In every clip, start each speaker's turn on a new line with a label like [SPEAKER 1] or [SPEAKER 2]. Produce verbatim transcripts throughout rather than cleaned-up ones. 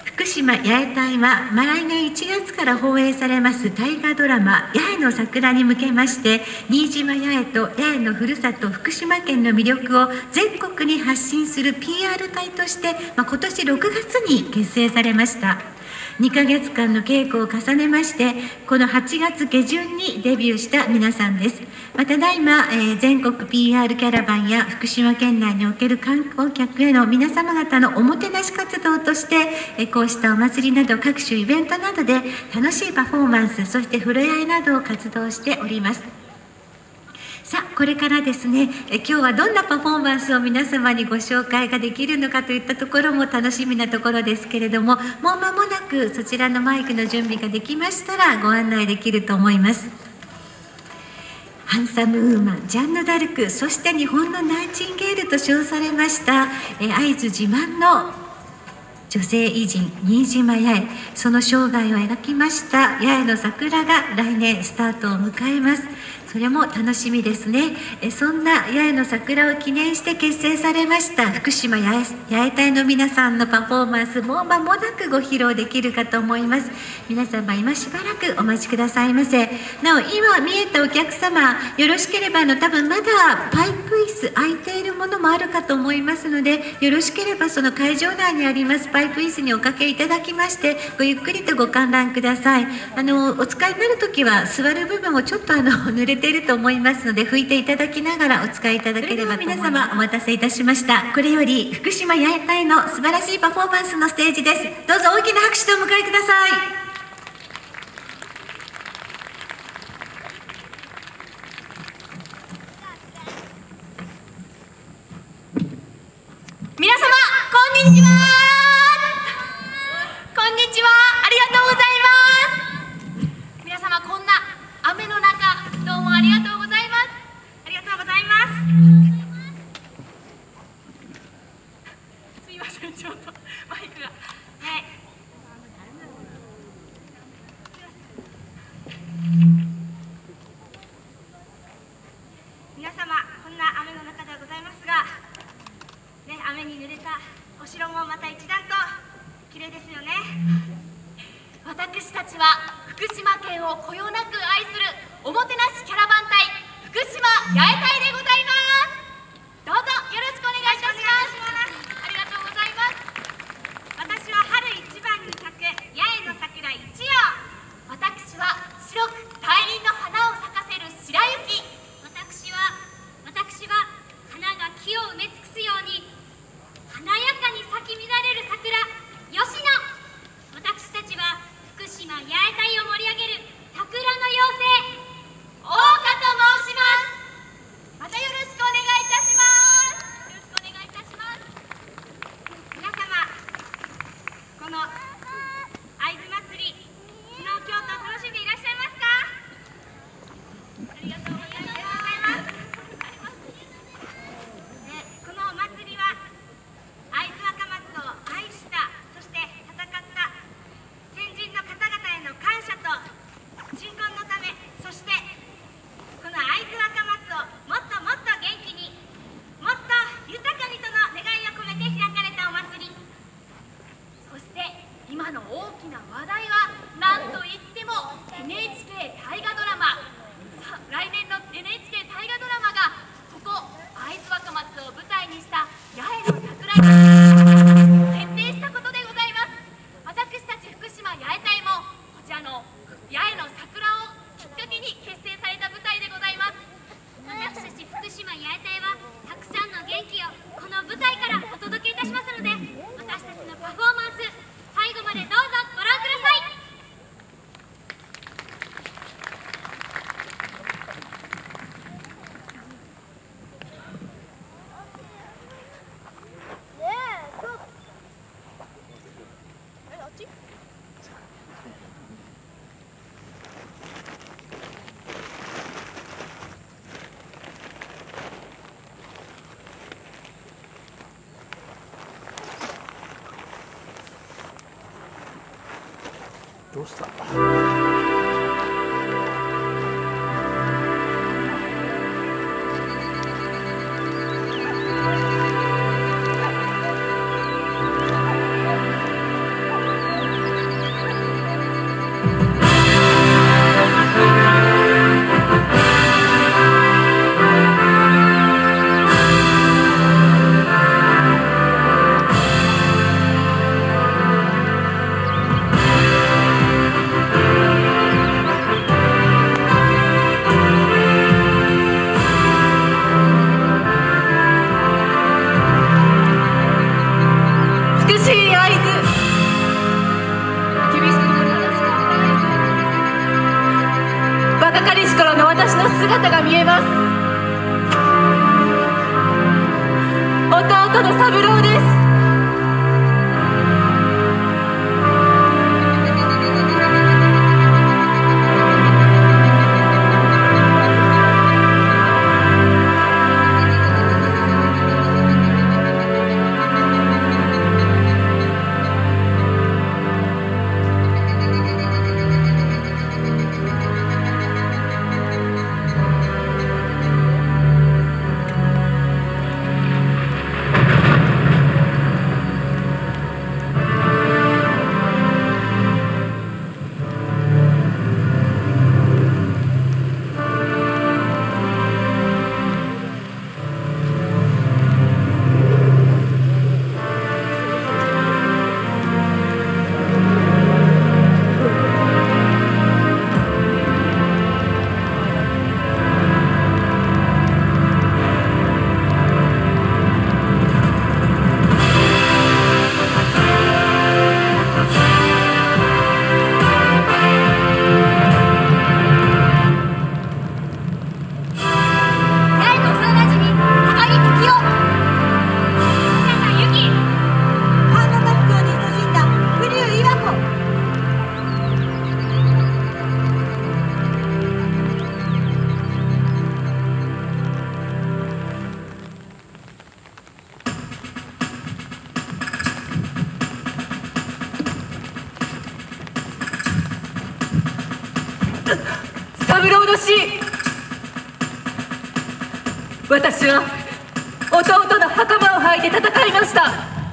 [SPEAKER 1] 福島八重隊は来年いちがつから放映されます大河ドラマ八重の桜に向けまして、新島八重と八重のふるさと福島県の魅力を全国に発信する ピーアール 隊として、まあ、今年ろくがつに結成されました。にかげつかんの稽古を重ねまして、このはちがつげじゅんにデビューした皆さんです。まただいま、えー、全国 ピーアール キャラバンや福島県内における観光客への皆様方のおもてなし活動として、えー、こうしたお祭りなど各種イベントなどで楽しいパフォーマンス、そして触れ合いなどを活動しております。さあ、これからですね、え今日はどんなパフォーマンスを皆様にご紹介ができるのかといったところも楽しみなところですけれども、もう間もなくそちらのマイクの準備ができましたらご案内できると思います。ハンサムウーマン、ジャンヌ・ダルク、そして日本のナイチンゲールと称されましたえ会津自慢の女性偉人新島八重、その生涯を描きました八重の桜が来年スタートを迎えます。それも楽しみですね。えそんな八重の桜を記念して結成されました福島八重、八重隊の皆さんのパフォーマンスも間もなくご披露できるかと思います。皆様今しばらくお待ちくださいませ。なお今見えたお客様、よろしければあの多分まだパイプ椅子空いているものもあるかと思いますので、よろしければその会場内にありますパイプ椅子におかけいただきまして、ごゆっくりとご観覧ください。あのお使いになるときは座る部分をちょっとあの濡れていると思いますので、拭いていただきながらお使いいただければと思います。皆様お待たせいたしました。これより福島八重隊の素晴らしいパフォーマンスのステージです。どうぞ大きな拍手でお迎えください。
[SPEAKER 2] 皆様こんにちは。こんにちは。ありがとうございます。皆様こんな雨の中どうもありがとうございます。ありがとうございます。すいません、ちょっとマイクがはい。皆様こんな雨の中ではございますが。ね、雨に濡れたお城もまた一段と綺麗ですよね。私たちは福島県をこよなく愛するおもてなしキャラバン隊福島八重隊でございます。どうぞよろしくお願いいたします。ありがとうございます。私は春一番に咲く八重の桜一葉。私は白く大輪の花を咲かせる白雪。私は私は花が木を埋め尽くすように華やかに咲き乱れる桜吉野。私たちは福島八重隊を盛り上げる桜の妖精大花と申します。またよろしくお願いいたします。よろしくお願いいたします。皆様この会津祭り、昨日今日と楽しんでいらっしゃいますか？ありがとうございます。このお祭りは会津若松を愛した、そして戦った先人の方々への感謝と鎮魂のため、そしてこの会津若松をもっともっと元気に、もっと豊かにとの願いを込めて開かれたお祭り。そして今の大きな話題は何といっても エヌエイチケー 大河ドラマ。さ来年の エヌエイチケー 大河ドラマがここ会津若松を舞台にした八重の桜に決定したことでございます。私たち福島八重隊もこちらの八重の桜をきっかけに結成された舞台でございます。私たち福島八重隊はたくさんの元気をこの舞台からお届けいたしますので、私たちのパフォーマンス最後までどうぞご覧ください。
[SPEAKER 3] どうした？ 石からの私の姿が見えます。弟の三郎です。三郎の死、私は弟の袴を履いて戦いました。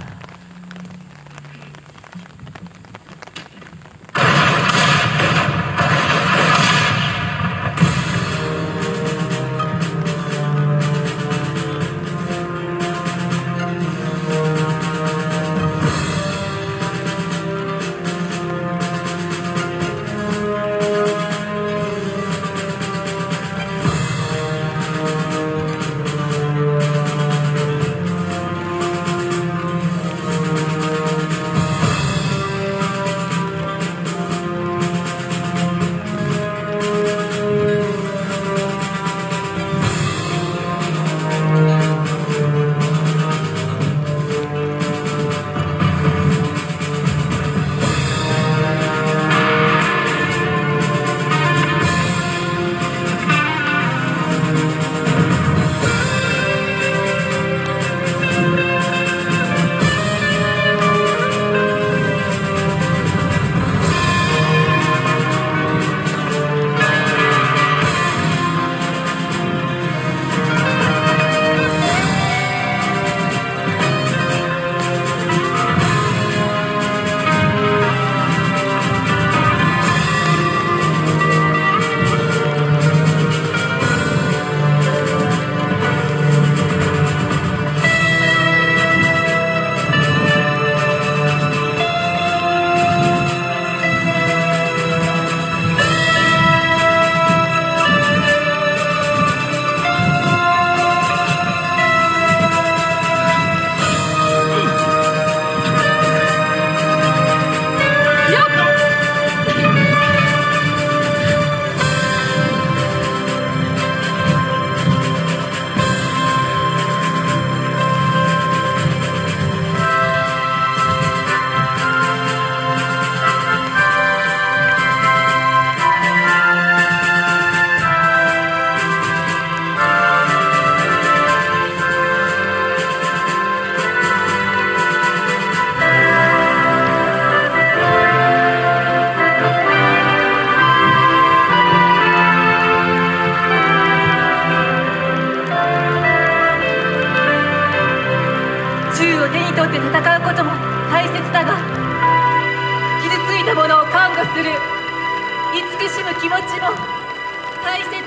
[SPEAKER 3] とって戦うことも大切だが、傷ついたものを看護する慈しむ気持ちも大切。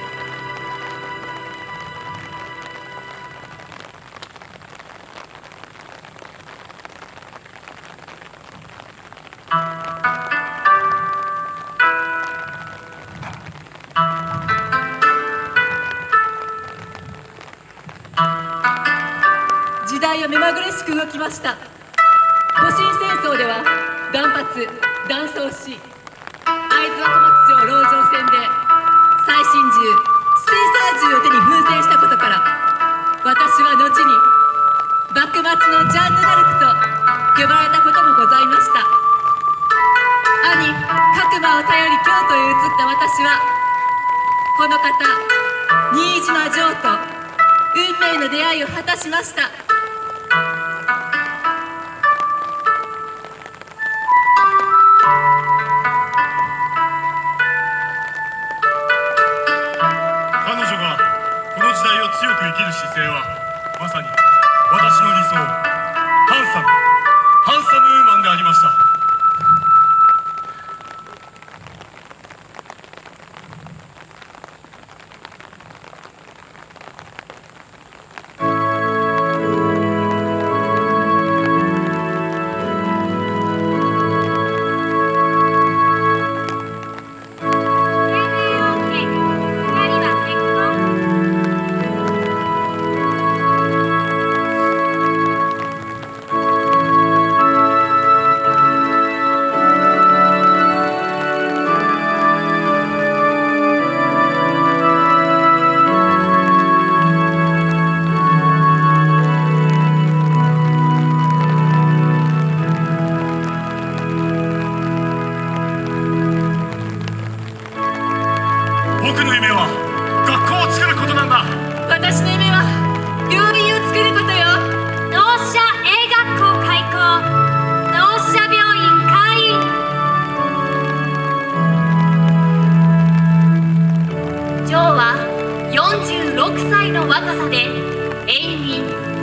[SPEAKER 3] 時代は目まぐるしく動きました。戊辰戦争では断髪断層し、会津若松城籠城戦で西心銃スペーサー銃を手に奮戦したことから、私は後に幕末のジャンヌ・ダルクと呼ばれたこともございました。兄角馬を頼り京都へ移った私は、この方新島城と運命の出会いを果たしました。
[SPEAKER 4] 彼女がこの時代を強く生きる姿勢は、まさに私の理想、ハンサムハンサムウーマンでありました。僕の夢は学校を作ることなんだ。
[SPEAKER 3] 私の夢は病院を作ることよ。
[SPEAKER 2] 同志社 A 学校開校、同志社病院開院。ジョーはよんじゅうろくさいの若さで永眠。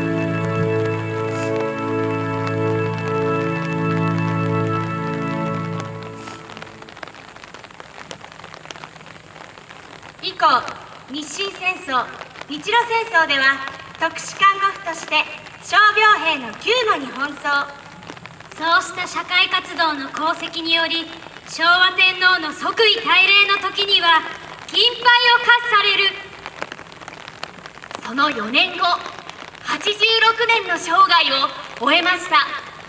[SPEAKER 2] 以降、日清戦争、日露戦争では特殊看護婦として傷病兵の救護に奔走。そうした社会活動の功績により、昭和天皇の即位大礼の時には金牌を課される。そのよねんご、はちじゅうろくねんの生涯を終えました。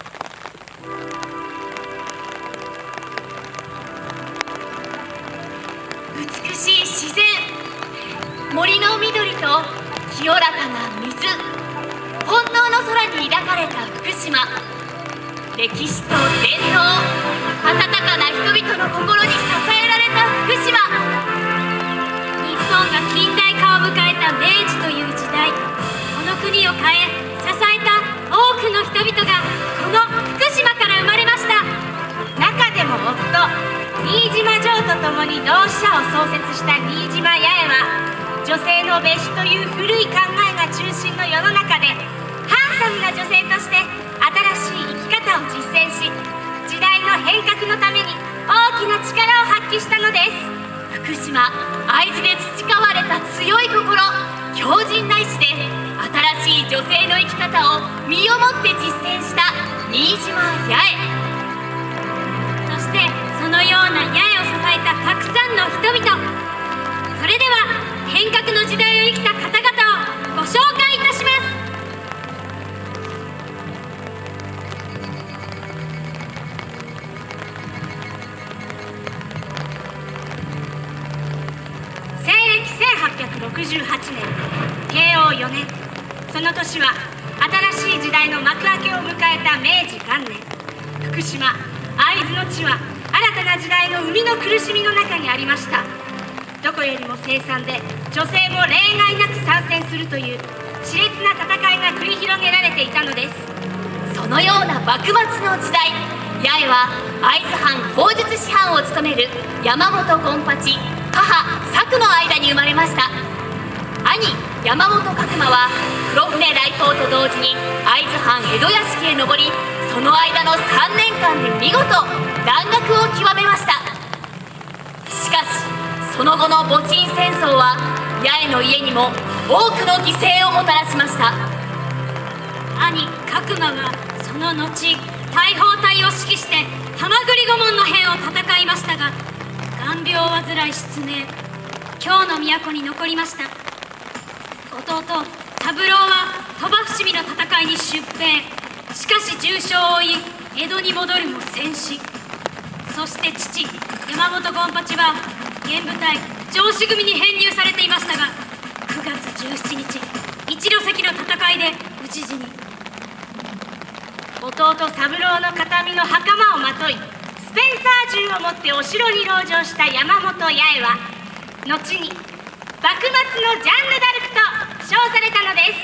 [SPEAKER 2] 美しい自然、森の緑と清らかな水、本当の空に抱かれた福島。歴史と伝統、温かな人々の心に支えられた福島。日本が近代化を迎えた明治という時代、この国を変え支えた多くの人々がこの福島から生まれました。中でも夫新島城と共に同志社を創設した新島八重は、女性の別紙という古い考えが中心の世の中でハンサムな女性として新しい生き方を実践し、時代の変革のために大きな力を発揮したのです。福島会津で培われた強い心、強靭な意志で新しい女性の生き方を身をもって実践した新島八重。そしてそのような八重を支えたたくさんの人々。それでは変革の時代を生きた方々をご紹介いたします。西暦せんはっぴゃくろくじゅうはちねん、慶応よねん、その年は新しい時代の幕開けを迎えた明治元年。福島会津の地は新たな時代の生みの苦しみの中にありました。どこよりも凄惨で、女性も例外なく参戦するという熾烈な戦いが繰り広げられていたのです。そのような幕末の時代、八重は会津藩砲術師範を務める山本権八、母作の間に生まれました。兄山本角馬は黒船来航と同時に会津藩江戸屋敷へ上り、その間のさんねんかんで見事蘭学を極めました。しかしその後の戊辰戦争は八重の家にも多くの犠牲をもたらしました。兄角馬はその後大砲隊を指揮して浜栗御門の兵を戦いましたが、眼病を患い失明、京の都に残りました。弟三郎は鳥羽伏見の戦いに出兵、しかし重傷を負い江戸に戻るも戦死。そして父山本権八は玄武隊
[SPEAKER 3] 上司組に編入されていましたが、くがつじゅうしちにち一路先の戦いで討ち死に。
[SPEAKER 2] 弟三郎の形見の袴をまとい、スペンサー銃を持ってお城に籠城した山本八重は後に幕末のジャンヌ・ダルクと称されたのです。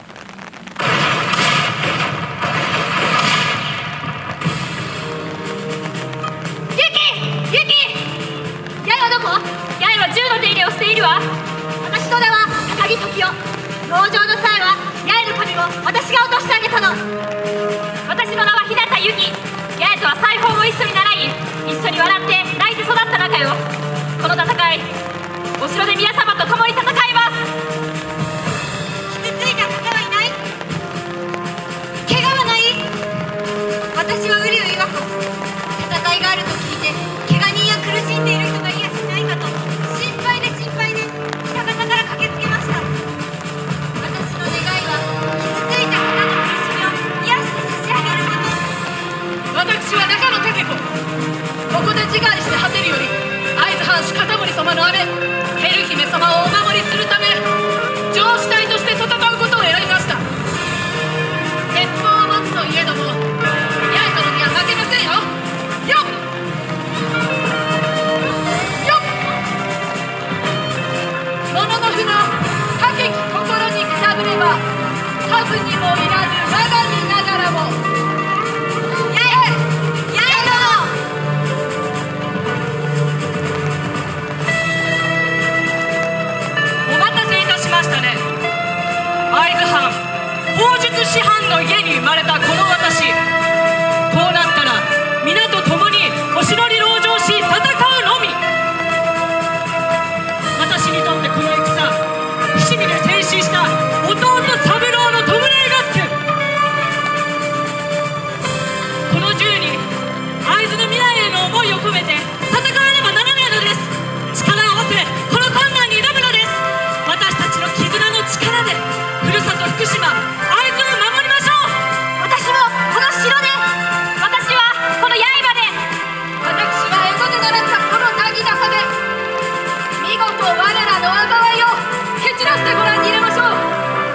[SPEAKER 2] ユキユキ、八重はどこ？
[SPEAKER 3] 八重は銃の手入れをしているわ。
[SPEAKER 2] 私の名は高木時代。籠城の際は八重の髪を私が落としてあげたの。
[SPEAKER 3] 私の名は日向由紀。八重とは裁縫を一緒に習い、一緒に笑って泣いて育った仲よ。この戦い、お城で宮様と共に戦います。
[SPEAKER 2] 傷ついた方はいない？怪我はない？私は瓜生岩子。戦いがあると聞いて怪我人や苦しんでいる人がいやしないかと心配で心配で北方から駆けつけました。私の願いは傷ついた方の苦しみを癒して差し上げること。
[SPEAKER 3] 私は中野武子。ここで自害して果てるより、会津藩主片森様の姉ヘル姫様をお守りするため上司隊として戦うことを選びました。鉄砲を持つといえども八重殿には負けませんよ。よっよっ、もののふの高き心にくたぶれば数にもいらぬ我が身ながらも。会津藩砲術師範の家に生まれたこの私、こうなったら皆と共にお城に籠城し戦うのみ。私にとってこの戦、伏見で戦死した弟三郎の弔い合戦、この銃に会津の未来への思いを込めて戦わねばならないのです。力を合わせこの困難に挑むのです。私たちの絆の力でふるさと福島、会津を守りましょう。
[SPEAKER 2] 私もこの城で、
[SPEAKER 3] 私はこの刃で、私は江戸で習ったこのなぎなさで、見事我らの災いを蹴散らしてご覧に入れましょう。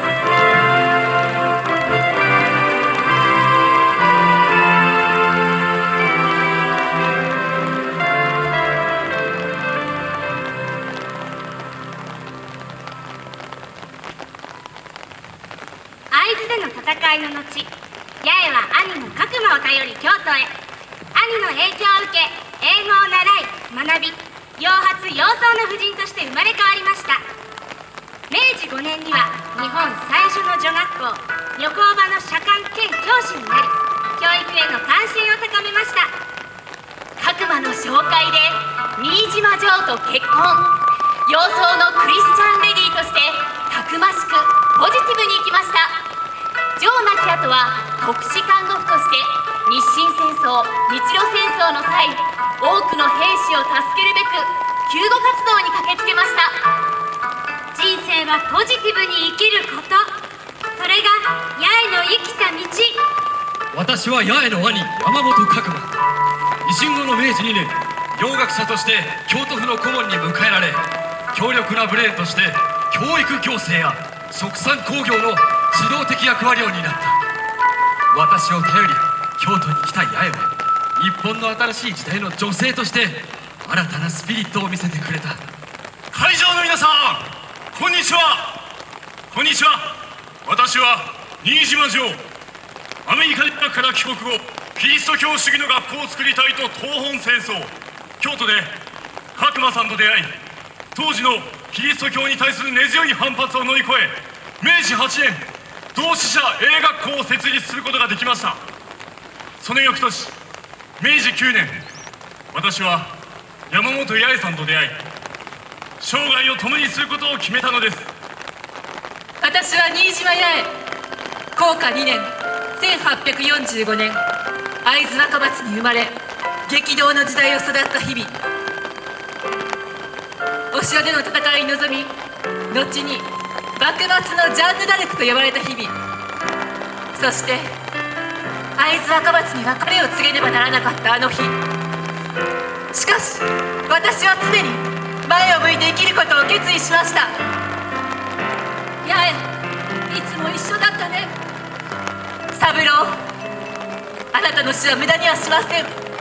[SPEAKER 2] 戦いの後、八重は兄の角馬を頼り京都へ。兄の影響を受け英語を習い学び、洋髪洋装の婦人として生まれ変わりました。めいじごねんには日本最初の女学校女工場の社官兼教師になり、教育への関心を高めました。
[SPEAKER 3] 角馬の紹介で新島城と結婚、洋装のクリスチャンレディーとしてたくましくポジティブに生きました。城亡き後は国士看護婦として日清戦争、日露戦争の際、多くの兵士を助けるべく救護活動に駆けつけました。
[SPEAKER 2] 人生はポジティブに生きること、それが八重の生きた道。
[SPEAKER 4] 私は八重の兄山本角馬。維新後のめいじにねん、洋学者として京都府の顧問に迎えられ、強力なブレーンとして教育行政や殖産工業の指導的役割を担った。私を頼り京都に来た八重は、日本の新しい時代の女性として新たなスピリットを見せてくれた。会場の皆さん、こんにちは。こんにちは。私は新島城。アメリカ留学から帰国後、キリスト教主義の学校を作りたいと東奔戦争。京都で角馬さんと出会い、当時のキリスト教に対する根強い反発を乗り越え、めいじはちねん同志社英学校を設立することができました。その翌年、めいじきゅうねん、私は山本八重さんと出会い、生涯を共にすることを決めたのです。
[SPEAKER 3] 私は新島八重、弘化にねん、せんはっぴゃくよんじゅうごねん、会津若松に生まれ、激動の時代を育った日々、お城での戦いに臨み、後に幕末のジャンヌ・ダルクと呼ばれた日々、そして会津若松に別れを告げねばならなかったあの日。しかし私は常に前を向いて生きることを決意しました。八重、いつも一緒だったね。三郎、あなたの死は無駄にはしません。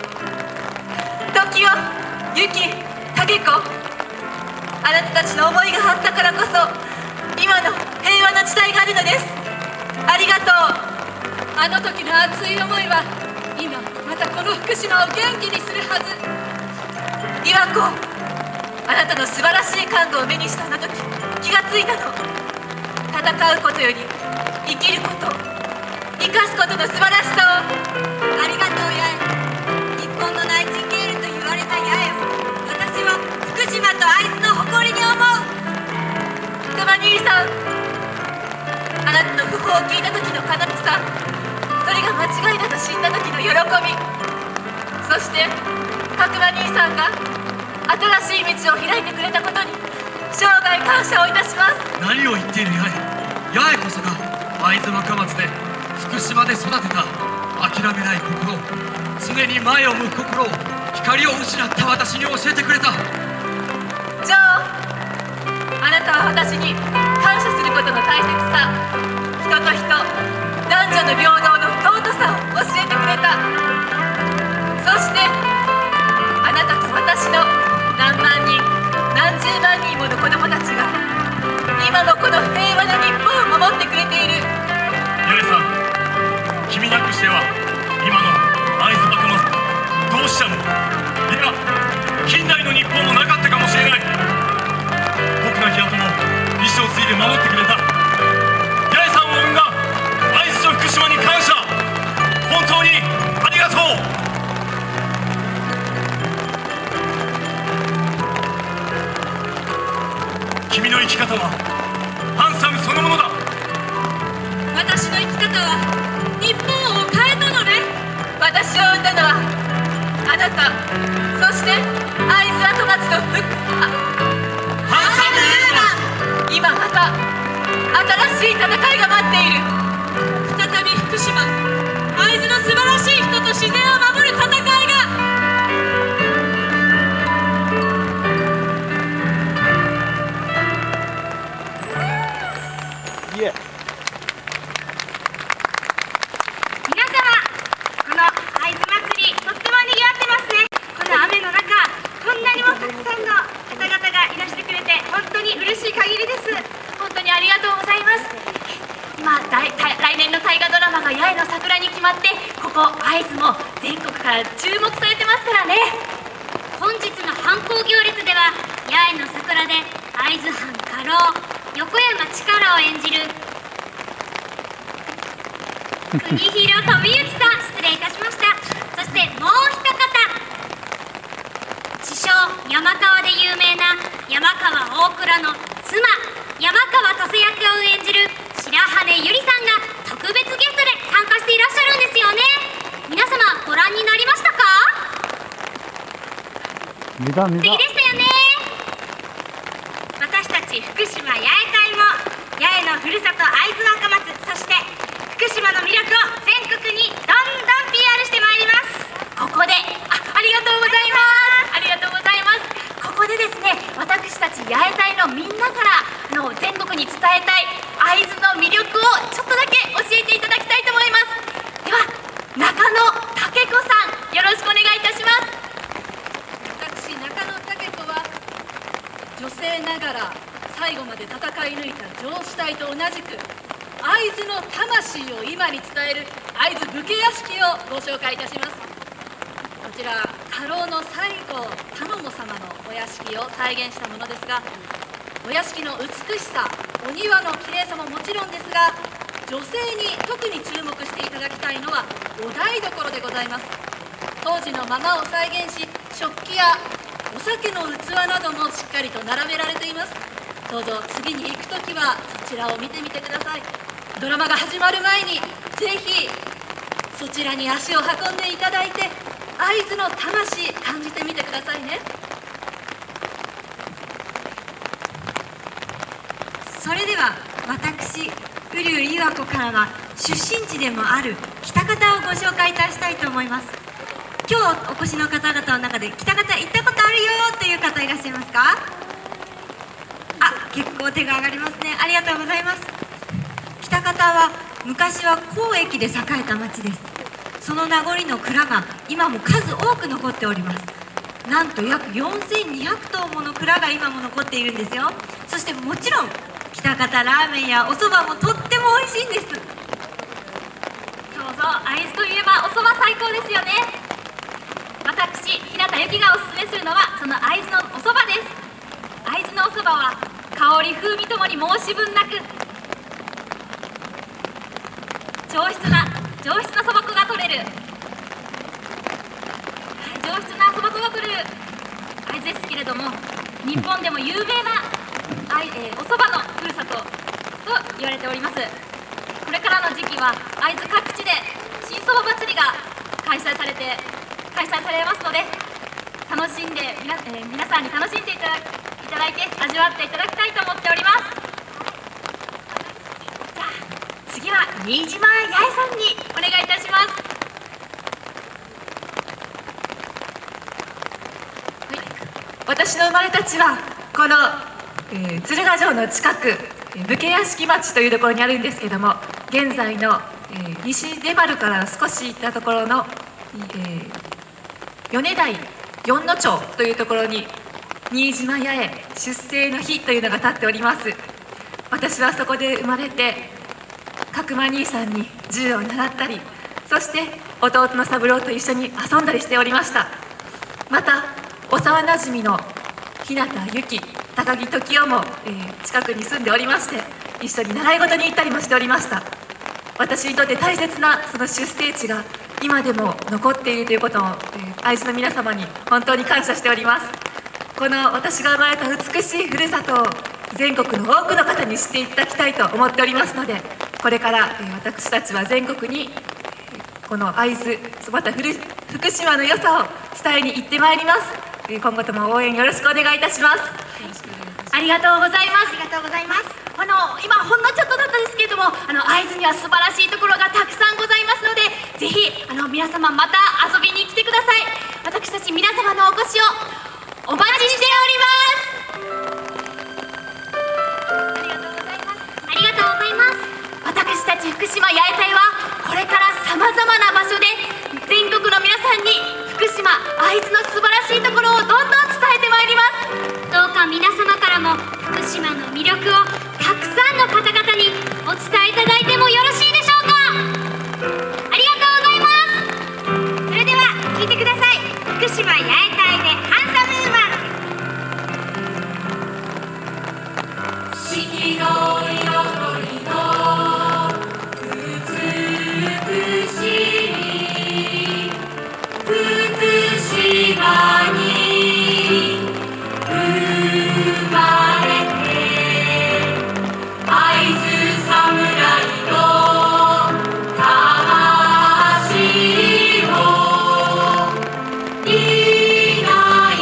[SPEAKER 3] 時はユキ、タケコ、あなたたちの思いがあったからこそ今の平和な時代があるのです。ありがとう。あの時の熱い思いは今またこの福島を元気にするはず。岩子、あなたの素晴らしい看護を目にしたあの時気がついたの。戦うことより生きること、生かすことの素晴らしさを。
[SPEAKER 5] ありがとう八重。日本のナイチンゲールと言われた八重を私は福島と会津の誇りに思う。
[SPEAKER 3] 熊兄さん、あなたの訃報を聞いた時のかなとさん、それが間違いだと知った時の喜び、そして角間兄さんが新しい道を開いてくれたことに生涯感謝をいたします。
[SPEAKER 4] 何を言っている八重。八重こそが会津若松で福島で育てた諦めない心、常に前を向く心を、光を失った私に教えてくれた。
[SPEAKER 3] ジョー、あなたは私に感謝することの大切さ、人と人、男女の平等の尊さを教えてくれた。そしてあなたと私の何万人何十万人もの子供たちが今もこの平和な日本を守ってくれている。
[SPEAKER 4] 八重さん、君なくしては今の会津幕末同志社も、いや近代の日本もなかったかもしれない。僕の日跡も一生継いで守ってくれた八重さんを生んだ会津と福島に感謝。本当にありがとう。君の生き方はハンサムそのものだ。
[SPEAKER 3] 私の生き方は日本を変えたのね。私を生んだのはあなた、そして会津後松と福
[SPEAKER 4] ハンサム。
[SPEAKER 3] 今また新しい戦いが待っている。再び福島、会津の素晴らしい人と自然を守る戦いが。
[SPEAKER 2] 皆様、この会津祭りとっても賑わってますね。この雨の中、こんなにもたくさんの方々がいらしてくれて本当に嬉しい限りです。
[SPEAKER 3] 本当にありがとうございます。今来年の大河ドラマが八重の桜に決まって、ここ会津も全国から注目されてますからね。
[SPEAKER 5] 本日の藩校行列では八重の桜で会津藩家老横山力を演じる国広富之さん、失礼いたしました。そしてもう一方、知称山川で有名な山川大倉の妻山川土瀬役を演じる白羽ゆりさんが特別ゲストで参加していらっしゃるんですよね。皆様ご覧になりましたか？
[SPEAKER 6] 見た見た。
[SPEAKER 5] 素敵でしたよね。
[SPEAKER 2] 私たち福島八重隊も八重のふるさと会津若松、そして福島の魅力を全国にどんどん ピーアール してまいります。
[SPEAKER 3] ここで あ, ありがとうございますありがとうございます。ここでですね、私たち八重隊のみんなからの全国に伝えたい会津の魅力をちょっとだけ教えていただきたいと思います。では中野武子さん、よろしくお願いいたします。私中野武子は女性ながら最後まで戦い抜いた上司隊と同じく会津の魂を今に伝える会津武家屋敷をご紹介いたします。こちら家老の西郷頼母様のお屋敷を再現したものですが、お屋敷の美しさ、お庭の綺麗さももちろんですが、女性に特に注目していただきたいのはお台所でございます。当時のままを再現し、食器やお酒の器などもしっかりと並べられています。どうぞ次に行くときはそちらを見てみてください。ドラマが始まる前にぜひそちらに足を運んでいただいて、会津の魂感じてみてくださいね。
[SPEAKER 7] それでは私瓜生岩子からは出身地でもある喜多方をご紹介いたしたいと思います。 今日お越しの方々の中で喜多方行ったことあるよという方いらっしゃいますか？あ、結構手が上がりますね。ありがとうございます。喜多方は昔は交易で栄えた町です。その名残の蔵が今も数多く残っております。なんと約よんせんにひゃくとうもの蔵が今も残っているんですよ。そしてもちろん喜多方ラーメンやお蕎麦もとっても美味しいんです。
[SPEAKER 2] そうそう、会津といえばお蕎麦最高ですよね。私日向由紀がおすすめするのはその会津のお蕎麦です。会津のお蕎麦は香り風味ともに申し分なく上質な上質なそば粉が取れる、上質なそば粉が取れる会津ですけれども、日本でも有名なあい、えー、お蕎麦のふるさとと言われております。これからの時期は会津各地で新そば祭りが開催されて開催されますので、楽しんでみな、えー、皆さんに楽しんでいただいただいて味わっていただきたいと思っております。じゃあ次は新島八重さんにお願いいたします。
[SPEAKER 3] はい、私の生まれた地はこの、えー、鶴ヶ城の近く武家屋敷町というところにあるんですけども、現在の、えー、西出丸から少し行ったところの、えー、米台四の町というところに新島八重出生の日というのが立っております。私はそこで生まれて角間兄さんに銃を習ったり、そして弟の三郎と一緒に遊んだりしておりました。また幼なじみの日向由紀、高木時代も、えー、近くに住んでおりまして、一緒に習い事に行ったりもしておりました。私にとって大切なその出生地が今でも残っているということを、えー、会津の皆様に本当に感謝しております。この私が生まれた美しいふるさとを全国の多くの方に知っていただきたいと思っておりますので、これから、えー、私たちは全国にこの会津、また福島の良さを伝えに行ってまいります。えー、今後とも応援よろしくお願いいたします。
[SPEAKER 2] ありがとうございます。ありがとうございます。あの今ほんのちょっとだったですけれども、あの会津には素晴らしいところがたくさんございますので、ぜひあの皆様また遊びに来てください。私たち皆様のお越しをお待ちしております。ありがとうございます。
[SPEAKER 5] ありがとうございます。
[SPEAKER 2] 私たち福島八重隊はこれからさまざまな場所で全国の皆さんに福島会津の素晴らしいところをどんどん伝えてまいります。
[SPEAKER 5] どうか皆様からも福島の魅力をたくさんの方々にお伝えいただいてもよろしいでしょうか。ありがとうございます。
[SPEAKER 2] それでは聴いてください。福島八重隊でハンサムウーマン。四季の彩りの美しい福島に生まれて、会津侍の魂を担い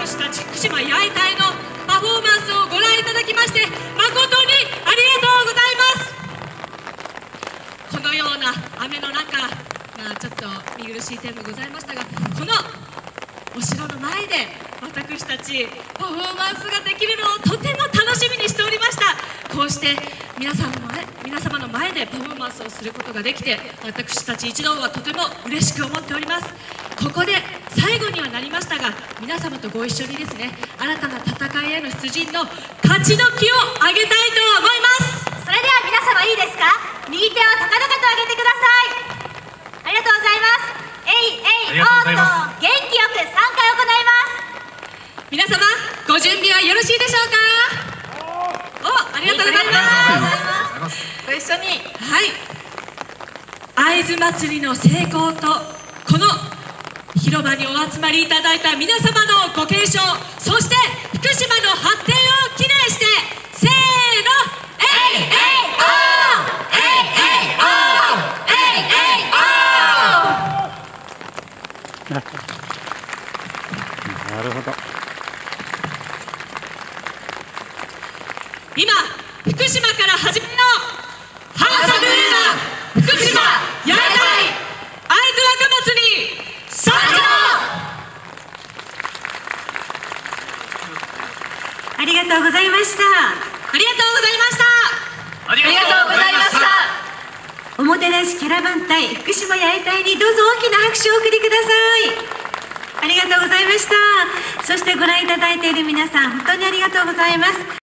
[SPEAKER 3] 私たち福島八重隊のパフォーマンスをご覧いただきまして誠にありがとうございます。このような雨の中、まあ、ちょっと見苦しい点もございましたが、このお城の前で私たちパフォーマンスができるのをとても楽しみにしておりました。こうして皆さんの前皆様の前でパフォーマンスをすることができて、私たち一同はとても嬉しく思っております。ここで最後にはなりましたが、皆様とご一緒にですね、新たな戦いへの出陣の勝ち時を挙げたいと思います。
[SPEAKER 2] それでは皆様いいですか、右手を高々と上げてください。ありがとうございます。えいえいおーと元気よくさんかい行います。
[SPEAKER 3] 皆様ご準備はよろしいでしょうか。お、ありがとうございます。ご一緒に、はい、会津祭りの成功とこの広場にお集まりいただいた皆様のご健勝、そして福島の発展を記念して、せーの、えいえいおー、えいえいおー、えいえいおー。
[SPEAKER 6] なるほど。
[SPEAKER 3] 今、福島から始めのハンサム映画福島八重隊会津若祭り参上。
[SPEAKER 1] ありがとうございました。
[SPEAKER 3] ありがとうございました。
[SPEAKER 4] ありがとうございました。
[SPEAKER 1] おもてなしキャラバン隊福島八重隊にどうぞ大きな拍手をお送りください。ありがとうございました。そしてご覧いただいている皆さん、本当にありがとうございます。